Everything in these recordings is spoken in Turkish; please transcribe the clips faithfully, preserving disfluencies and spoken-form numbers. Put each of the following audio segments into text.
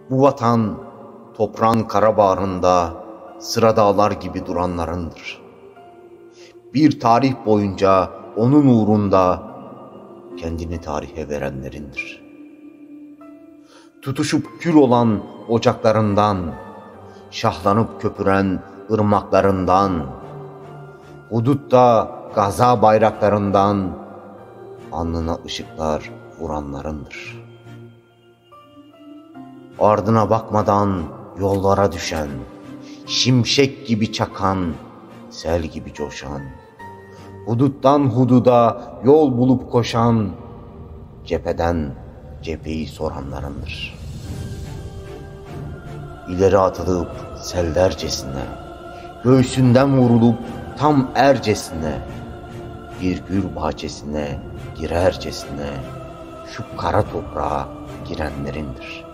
Bu vatan toprağın kara bağrında sıra dağlar gibi duranlarındır. Bir tarih boyunca onun uğrunda kendini tarihe verenlerindir. Tutuşup kül olan ocaklarından, şahlanıp köpüren ırmaklarından, hudutta gaza bayraklarından alnına ışıklar vuranlarındır. Ardına bakmadan yollara düşen, şimşek gibi çakan, sel gibi coşan, huduttan hududa yol bulup koşan, cepheden cepheyi soranlarındır. İleri atılıp sellercesine, göğsünden vurulup tam ercesine, bir gül bahçesine girercesine şu kara toprağa girenlerindir.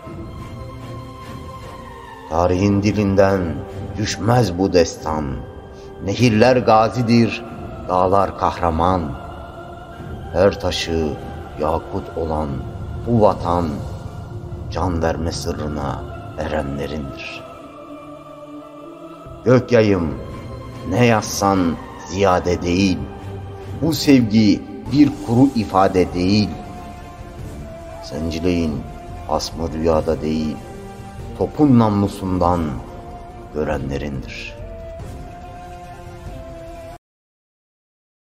Tarihin dilinden düşmez bu destan, nehirler gazidir, dağlar kahraman. Her taşı yakut olan bu vatan, can verme sırrına erenlerindir. Gök yayım, ne yazsan ziyade değil, bu sevgi bir kuru ifade değil. Sencileyin asmı rüyada değil, topun namlusundan görenlerindir.